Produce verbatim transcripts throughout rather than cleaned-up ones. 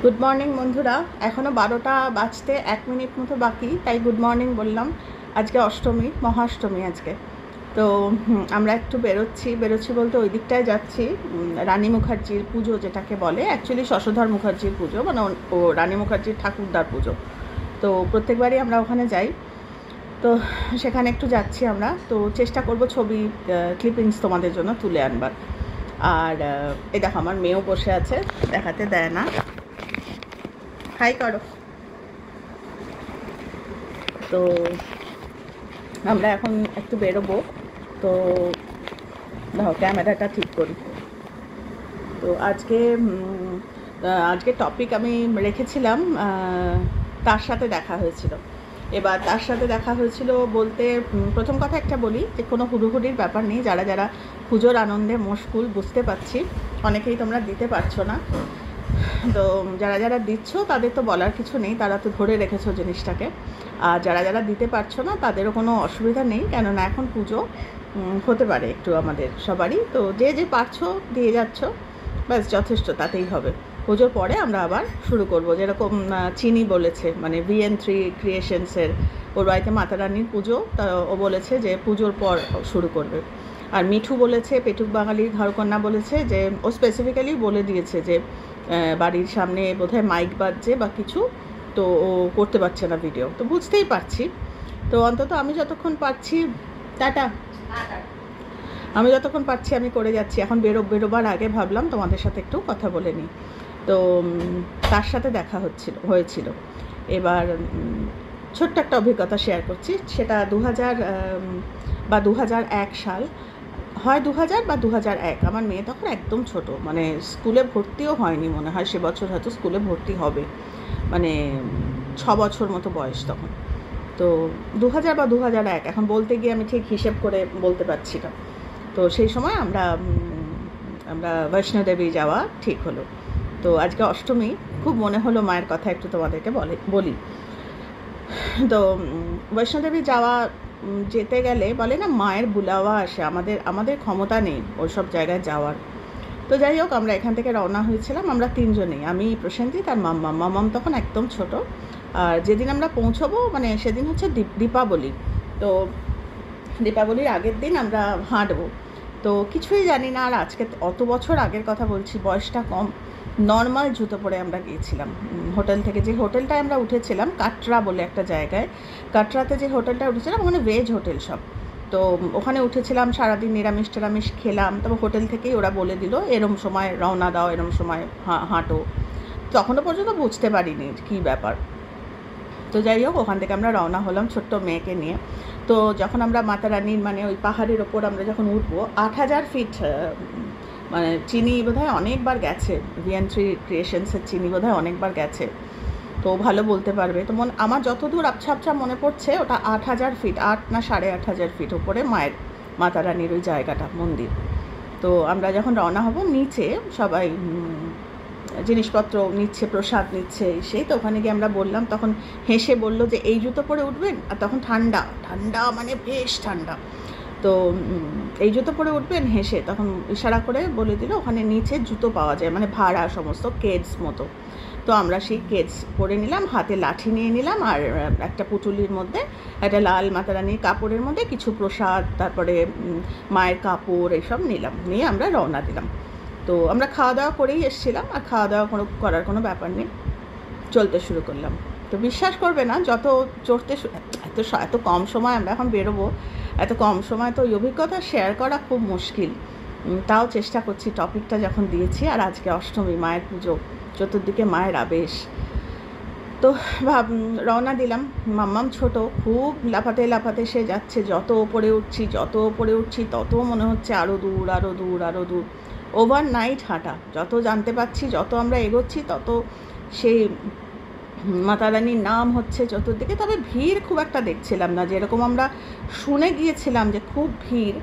Good morning বন্ধুরা, এখনও বারোটা বাজতে এক মিনিট মতো বাকি, তাই গুড মর্নিং বললাম। আজকে অষ্টমী, মহাষ্টমী আজকে। তো আমরা একটু বেরোচ্ছি বেরোচ্ছি বলতে ওই দিকটায় যাচ্ছি। রানী মুখার্জির পুজো যেটাকে বলে, অ্যাকচুয়ালি শশধর মুখার্জির পুজো, মানে ও রানী মুখার্জির ঠাকুরদার পুজো। তো প্রত্যেকবারই আমরা ওখানে যাই, তো সেখানে একটু যাচ্ছি আমরা। তো চেষ্টা করব ছবি ক্লিপিংস তোমাদের জন্য তুলে আনবার। আর এই দেখো আমার মেয়েও বসে আছে, দেখাতে দেয় না। হাই করো। তো আমরা এখন একটু বেরোবো, তো দেখো ক্যামেরাটা ঠিক করি। তো আজকে আজকে টপিক আমি রেখেছিলাম তার সাথে দেখা হয়েছিল। এবার তার সাথে দেখা হয়েছিল বলতে প্রথম কথা একটা বলি যে কোনো হুড়োহুড়ির ব্যাপার নেই। যারা যারা পুজোর আনন্দে মশগুল, বুঝতে পারছি অনেকেই তোমরা দিতে পারছো না। তো যারা যারা দিচ্ছ তাদের তো বলার কিছু নেই, তারা তো ধরে রেখেছো জিনিসটাকে। আর যারা যারা দিতে পারছো না তাদেরও কোনো অসুবিধা নেই, কেননা এখন পুজো হতে পারে একটু আমাদের সবারই। তো যে যে পারছো দিয়ে যাচ্ছ, ব্যাস যথেষ্ট, তাতেই হবে। পুজোর পরে আমরা আবার শুরু করব। যেরকম চিনি বলেছে, মানে ভি এন থ্রি ক্রিয়েশনসের ওর বাড়িতে মাতা রানীর পুজো, তা ও বলেছে যে পুজোর পর শুরু করবে। আর মিঠু বলেছে, পেটুক বাঙালির ঘরকন্যা বলেছে যে ও স্পেসিফিক্যালি বলে দিয়েছে যে বাড়ির সামনে বোধহয় মাইক বাজছে বা কিছু, তো ও করতে পারছে না ভিডিও। তো বুঝতেই পারছি। তো অন্তত আমি যতক্ষণ পারছি, টাটা, আমি যতক্ষণ পারছি আমি করে যাচ্ছি। এখন বেরো বেরোবার আগে ভাবলাম তোমাদের সাথে একটু কথা বলে নিই। তো তার সাথে দেখা হচ্ছিল হয়েছিল এবার ছোট্ট একটা অভিজ্ঞতা শেয়ার করছি। সেটা দু হাজার বা দু হাজার এক সাল, হয় দু হাজার বা দু হাজার এক। আমার মেয়ে তখন একদম ছোট, মানে স্কুলে ভর্তিও হয়নি মনে হয় সে বছর, হয়তো স্কুলে ভর্তি হবে, মানে ছ বছর মতো বয়স তখন। তো দু হাজার বা দু হাজার এক, এখন বলতে গিয়ে আমি ঠিক হিসেব করে বলতে পারছি না। তো সেই সময় আমরা আমরা বৈষ্ণোদেবী যাওয়া ঠিক হলো। তো আজকে অষ্টমী, খুব মনে হলো মায়ের কথা একটু তোমাদেরকে বলে বলি। তো বৈষ্ণোদেবী যাওয়া, যেতে গেলে বলে না মায়ের বুলাওয়া আসে, আমাদের আমাদের ক্ষমতা নেই ওইসব জায়গায় যাওয়ার। তো যাই হোক, আমরা এখান থেকে রওনা হয়েছিলাম, আমরা তিনজনেই, আমি, প্রসেনজিৎ আর মাম্মাম। মাম্মাম তখন একদম ছোট। আর যেদিন আমরা পৌঁছবো, মানে সেদিন হচ্ছে দীপাবলি। তো দীপাবলির আগের দিন আমরা হাঁটবো। তো কিছুই জানি না। আর আজকে অত বছর আগের কথা বলছি, বয়সটা কম। নর্মাল জুতো পরে আমরা গিয়েছিলাম হোটেল থেকে। যে হোটেলটায় আমরা উঠেছিলাম, কাটরা বলে একটা জায়গায়, কাটরাতে যে হোটেলটা উঠেছিলাম ওখানে ভেজ হোটেল সব। তো ওখানে উঠেছিলাম, সারাদিন নিরামিষ টিরামিষ খেলাম। তবে হোটেল থেকেই ওরা বলে দিল এরম সময় রওনা দাও, এরম সময় হাঁটো। তখনও পর্যন্ত বুঝতে পারিনি কী ব্যাপার। তো যাই হোক, ওখান থেকে আমরা রওনা হলাম ছোট্ট মেয়েকে নিয়ে। তো যখন আমরা মাতা রানীর, মানে ওই পাহাড়ের ওপর আমরা যখন উঠবো, আট হাজার ফিট, মানে চিনি বোধহয় অনেকবার গেছে, ভি এন থ্রি ক্রিয়েশনসের চিনি বোধহয় অনেকবার গেছে, তো ভালো বলতে পারবে। তো মন আমার যতদূর আবছা আবছা মনে পড়ছে, ওটা আট হাজার ফিট, আট না সাড়ে আট হাজার ফিট ওপরে মায়ের, মাতা রানীর ওই জায়গাটা, মন্দির। তো আমরা যখন রওনা হব, নিচে সবাই জিনিসপত্র নিচ্ছে, প্রসাদ নিচ্ছে, সেই তো ওখানে গিয়ে আমরা বললাম, তখন হেসে বললো যে এই জুতো পরে উঠবেন। আর তখন ঠান্ডা ঠান্ডা, মানে বেশ ঠান্ডা। তো এই জুতো পরে উঠবেন, হেসে তখন ইশারা করে বলে দিল ওখানে নিচে জুতো পাওয়া যায়, মানে ভাড়া সমস্ত, কেডস মতো। তো আমরা সেই কেডস পরে নিলাম, হাতে লাঠি নিয়ে নিলাম, আর একটা পুটুলির মধ্যে একটা লাল মাতা রানীর কাপড়ের মধ্যে কিছু প্রসাদ, তারপরে মায়ের কাপড়, এইসব নিলাম, নিয়ে আমরা রওনা দিলাম। তো আমরা খাওয়া দাওয়া করেই এসেছিলাম, আর খাওয়া দাওয়া কোনো করার কোনো ব্যাপার নেই, চলতে শুরু করলাম। তো বিশ্বাস করবে না, যত চড়তে, এত এত কম সময় আমরা এখন বেরোবো, এত কম সময় তো ওই অভিজ্ঞতা শেয়ার করা খুব মুশকিল। তাও চেষ্টা করছি, টপিকটা যখন দিয়েছি। আর আজকে অষ্টমী, মায়ের পুজো, চতুর্দিকে মায়ের আবেশ। তো ভাব রওনা দিলাম। মাম্মাম ছোট, খুব লাফাতে লাফাতে সে যাচ্ছে। যত ওপরে উঠছি যত ওপরে উঠছি তত মনে হচ্ছে আরও দূর, আরও দূর, আরও দূর। ওভার নাইট হাঁটা, যত জানতে পারছি, যত আমরা এগোচ্ছি তত সেই মাতা রানীর নাম হচ্ছে চতুর্দিকে। তবে ভিড় খুব একটা দেখছিলাম না, যেরকম আমরা শুনে গিয়েছিলাম যে খুব ভিড়,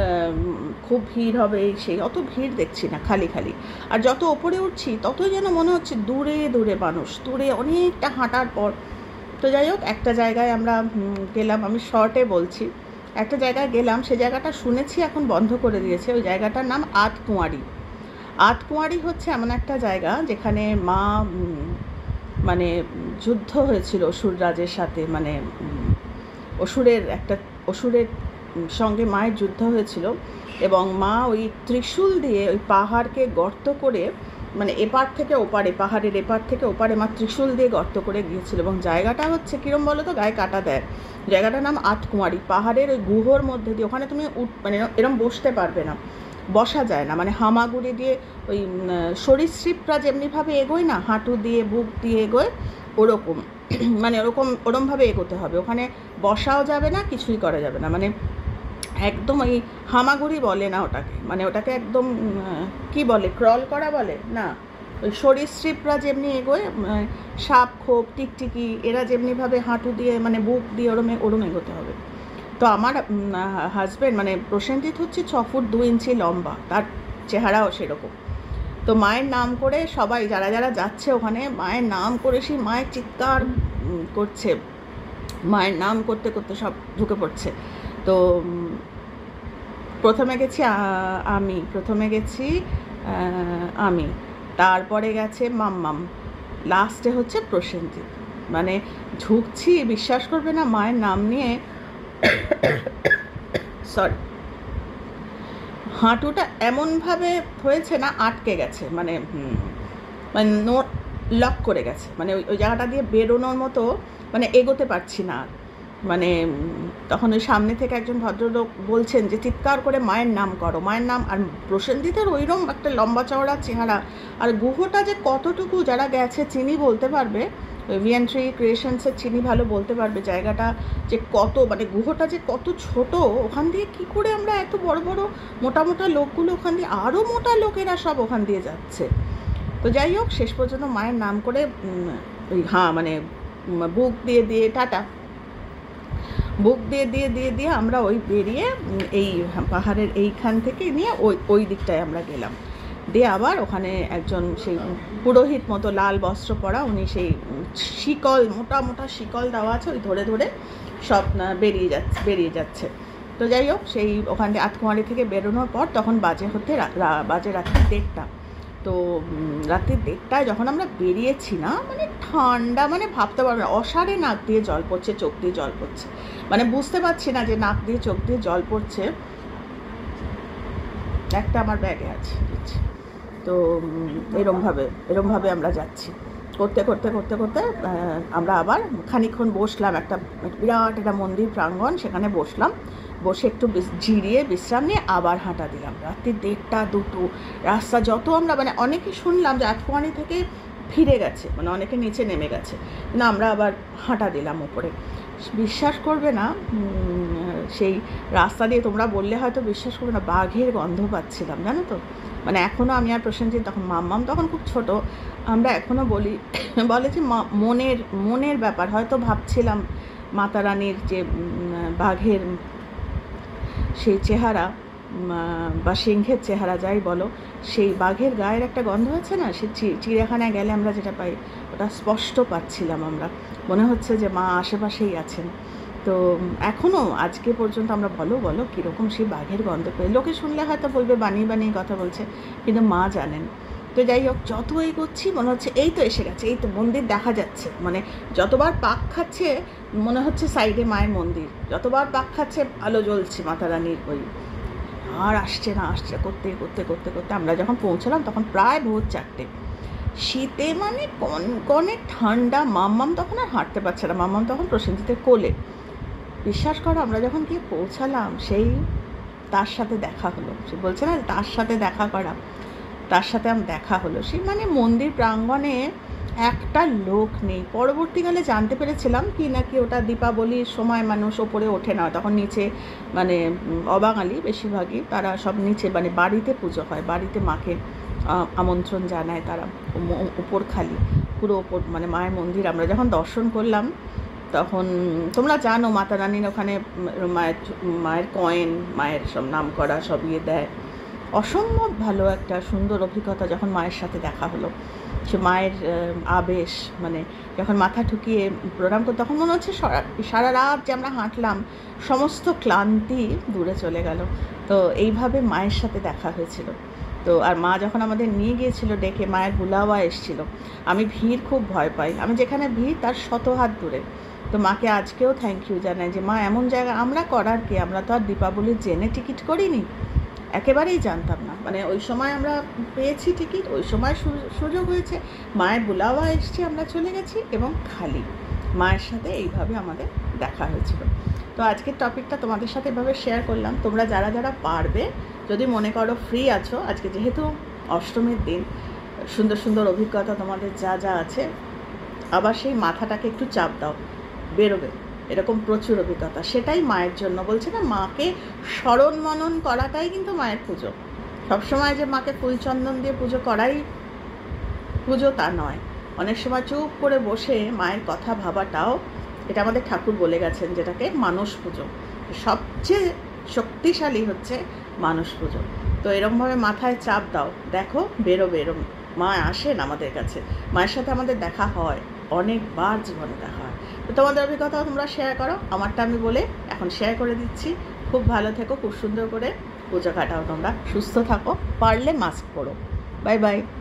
খুব ভিড় হবে, সেই অত ভিড় দেখছি না, খালি খালি। আর যত ওপরে উঠছি ততই যেন মনে হচ্ছে দূরে দূরে মানুষ, দূরে অনেকটা হাঁটার পর। তো যাই হোক, একটা জায়গায় আমরা গেলাম, আমি শর্টে বলছি, একটা জায়গায় গেলাম, সে জায়গাটা শুনেছি এখন বন্ধ করে দিয়েছে। ওই জায়গাটার নাম আটকুঁয়ারি। আটকুয়ারি হচ্ছে এমন একটা জায়গা যেখানে মা মানে যুদ্ধ হয়েছিল অসুর রাজের সাথে, মানে অসুরের একটা অসুরের সঙ্গে মায়ের যুদ্ধ হয়েছিল, এবং মা ওই ত্রিশূল দিয়ে ওই পাহাড়কে গর্ত করে, মানে এপার থেকে ওপারে, পাহাড়ের এপার থেকে ওপারে মা ত্রিশূল দিয়ে গর্ত করে গিয়েছিল। এবং জায়গাটা হচ্ছে কীরম বলো তো, গায়ে কাটা দেয়। জায়গাটার নাম আটকুমারি। পাহাড়ের ওই গুহর মধ্যে দিয়ে, ওখানে তুমি উঠ মানে এরম বসতে পারবে না, বসা যায় না, মানে হামাগুড়ি দিয়ে ওই সরীসৃপরা যেমনিভাবে এগোয় না, হাঁটু দিয়ে বুক দিয়ে এগোয়, ওরকম মানে ওরকম ওরমভাবে এগোতে হবে। ওখানে বসাও যাবে না, কিছুই করা যাবে না, মানে একদম ওই হামাগুড়ি বলে না ওটাকে, মানে ওটাকে একদম কি বলে, ক্রল করা বলে না, ওই সরীসৃপরা যেমনি এগোয়, সাপ খোপ টিকটিকি এরা যেমনিভাবে হাঁটু দিয়ে মানে বুক দিয়ে ওরমে ওরম এগোতে হবে। তো আমার হাজব্যান্ড মানে প্রসেনজিৎ হচ্ছে ছ ফুট দু ইঞ্চি লম্বা, তার চেহারাও সেরকম। তো মায়ের নাম করে সবাই যারা যারা যাচ্ছে ওখানে মায়ের নাম করে সেই মায়ের চিৎকার করছে, মায়ের নাম করতে করতে সব ঢুকে পড়ছে। তো প্রথমে গেছি আমি প্রথমে গেছি আমি তারপরে গেছে মাম্মাম, লাস্টে হচ্ছে প্রসেনজিৎ। মানে ঢুকছি, বিশ্বাস করবে না, মায়ের নাম নিয়ে সরি হাঁটুটা এমনভাবে হয়েছে না আটকে গেছে, মানে মানে নোট লক করে গেছে, মানে ওই ওই জায়গাটা দিয়ে বেরোনোর মতো, মানে এগোতে পারছি না। মানে তখন ওই সামনে থেকে একজন ভদ্রলোক বলছেন যে চিৎকার করে মায়ের নাম করো, মায়ের নাম। আর প্রসেনজিতের ওইরকম একটা লম্বা চওড়া চেহারা, আর গুহটা যে কতটুকু যারা গেছে চিনি বলতে পারবে, ভিএনথ্রি ক্রিয়েশনসের চিনি ভালো বলতে পারবে জায়গাটা যে কত, মানে গুহটা যে কত ছোট, ওখান দিয়ে কি করে আমরা এত বড় বড় মোটা মোটা লোকগুলো ওখান দিয়ে, আরও মোটা লোকেরা সব ওখান দিয়ে যাচ্ছে। তো যাই হোক, শেষ পর্যন্ত মায়ের নাম করে ওই হ্যাঁ মানে বুক দিয়ে দিয়ে টাটা বুক দিয়ে দিয়ে দিয়ে দিয়ে আমরা ওই বেরিয়ে এই পাহাড়ের এইখান থেকে নিয়ে ওই ওই দিকটায় আমরা গেলাম। দিয়ে আবার ওখানে একজন সেই পুরোহিত মতো লাল বস্ত্র পরা, উনি সেই শিকল, মোটা মোটা শিকল দেওয়া আছে, ওই ধরে ধরে সব বেরিয়ে যাচ্ছে বেরিয়ে যাচ্ছে তো যাই হোক, সেই ওখান থেকে আটকুমারি থেকে বেরোনোর পর তখন বাজে হতে বাজে রাত্রি দেড়টা। তো রাত্রির দেড়টায় যখন আমরা বেরিয়েছি না, মানে ঠান্ডা, মানে ভাবতে পারবো না, অসারে নাক দিয়ে জল পড়ছে, চোখ দিয়ে জল পড়ছে, মানে বুঝতে পারছি না যে নাক দিয়ে চোখ দিয়ে জল পড়ছে। একটা আমার ব্যাগে আছে, তো এরমভাবে এরমভাবে আমরা যাচ্ছি, করতে করতে করতে করতে আমরা আবার খানিকক্ষণ বসলাম, একটা বিরাট একটা মন্দির প্রাঙ্গণ, সেখানে বসলাম, বসে একটু জিরিয়ে বিশ্রাম নিয়ে আবার হাঁটা দিলাম। রাত্রি দেড়টা দুটো রাস্তা যত আমরা, মানে অনেকে শুনলাম যে আটকুয়ারি থেকে ফিরে গেছে, মানে অনেকে নিচে নেমে গেছে, কিন্তু আমরা আবার হাঁটা দিলাম উপরে। বিশ্বাস করবে না, সেই রাস্তা দিয়ে তোমরা বললে হয়তো বিশ্বাস করবে না, বাঘের গন্ধ পাচ্ছিলাম, জানো তো। মানে এখনও আমি আর প্রসেনজিৎ, তখন মাম্মাম তখন খুব ছোট, আমরা এখনও বলি বলে যে মনের মনের ব্যাপার, হয়তো ভাবছিলাম মাতা রানীর যে বাঘের সেই চেহারা বা সিংহের চেহারা যাই বলো, সেই বাঘের গায়ের একটা গন্ধ আছে না, সে চিড়িয়াখানায় গেলে আমরা যেটা পাই, ওটা স্পষ্ট পাচ্ছিলাম আমরা, মনে হচ্ছে যে মা আশেপাশেই আছেন। তো এখনও আজকে পর্যন্ত আমরা বলো বলো কীরকম সেই বাঘের গন্ধ পেয়ে, লোকে শুনলে হয়তো বলবে বানিয়ে বানিয়ে কথা বলছে, কিন্তু মা জানেন। তো যাই হোক, যত এগোচ্ছি মনে হচ্ছে এই তো এসে গেছে, এই তো মন্দির দেখা যাচ্ছে, মানে যতবার পাক খাচ্ছে মনে হচ্ছে সাইডে মায়ের মন্দির, যতবার পাক খাচ্ছে আলো জ্বলছে মাতা রানীর, ওই আর আসছে না আসছে করতে করতে করতে করতে আমরা যখন পৌঁছলাম তখন প্রায় ভোর চারটে, শীতে মানে কনকনে ঠান্ডা। মাম্মাম তখন আর হাঁটতে পারছে না, মাম্মাম তখন প্রসেনজিতের কোলে। বিশ্বাস করো, আমরা যখন গিয়ে পৌঁছালাম, সেই তার সাথে দেখা হলো, সে বলছে না তার সাথে দেখা করা, তার সাথে আমার দেখা হলো। সেই মানে মন্দির প্রাঙ্গণে একটা লোক নেই। পরবর্তীকালে জানতে পেরেছিলাম কি নাকি ওটা দীপাবলির সময় মানুষ ওপরে ওঠে না, তখন নিচে মানে অবাঙালি বেশিরভাগই, তারা সব নিচে মানে বাড়িতে পুজো হয়, বাড়িতে মাকে আমন্ত্রণ জানায় তারা, উপর খালি পুরো ওপর মানে মায়ের মন্দির। আমরা যখন দর্শন করলাম তখন তোমরা জানো মাতা রানীর ওখানে মায়ের মায়ের কয়েন, মায়ের সব নাম করা সব ইয়ে দেয়, অসম্ভব ভালো একটা সুন্দর অভিজ্ঞতা। যখন মায়ের সাথে দেখা হলো, সে মায়ের আবেশ, মানে যখন মাথা ঠুকিয়ে প্রণাম করতে, তখন মনে হচ্ছে সারা রাত যে আমরা হাঁটলাম সমস্ত ক্লান্তি দূরে চলে গেল। তো এইভাবে মায়ের সাথে দেখা হয়েছিল। তো আর মা যখন আমাদের নিয়ে গিয়েছিল ডেকে, মায়ের বুলাওয়া এসেছিলো। আমি ভিড় খুব ভয় পাই, আমি যেখানে ভিড় তার শত হাত দূরে। তো মাকে আজকেও থ্যাংক ইউ জানাই যে মা এমন জায়গা, আমরা করার কি, আমরা তো আর দীপাবলির জেনে টিকিট করিনি, একেবারেই জানতাম না। মানে ওই সময় আমরা পেয়েছি টিকিট, ওই সময় সুযোগ হয়েছে, মায়ের বুলাওয়া এসছে, আমরা চলে গেছি এবং খালি মায়ের সাথে এইভাবে আমাদের দেখা হয়েছিল। তো আজকের টপিকটা তোমাদের সাথে এভাবে শেয়ার করলাম। তোমরা যারা যারা পারবে, যদি মনে করো ফ্রি আছো, আজকে যেহেতু অষ্টমীর দিন, সুন্দর সুন্দর অভিজ্ঞতা তোমাদের যা যা আছে, আবার সেই মাথাটাকে একটু চাপ দাও, বেরোবে এরকম প্রচুর অভিজ্ঞতা। সেটাই মায়ের জন্য বলছে না, মাকে স্মরণ মনন করাটাই কিন্তু মায়ের পুজো। সবসময় যে মাকে ফুলচন্দন দিয়ে পুজো করাই পুজো তা নয়, অনেক সময় চুপ করে বসে মায়ের কথা ভাবাটাও, এটা আমাদের ঠাকুর বলে গেছেন, যেটাকে মানস পুজো। সবচেয়ে শক্তিশালী হচ্ছে মানস পুজো। তো এরমভাবে মাথায় চাপ দাও, দেখো বেরোবে। এরম মা আসেন আমাদের কাছে, মায়ের সাথে আমাদের দেখা হয়, অনেকবার জীবনে দেখা হয়। তো তোমাদের অভিজ্ঞতাও তোমরা শেয়ার করো, আমারটা আমি বলে এখন শেয়ার করে দিচ্ছি। খুব ভালো থেকো, খুব সুন্দর করে পুজো কাটাও, তোমরা সুস্থ থাকো, পারলে মাস্ক পরো। Bye by.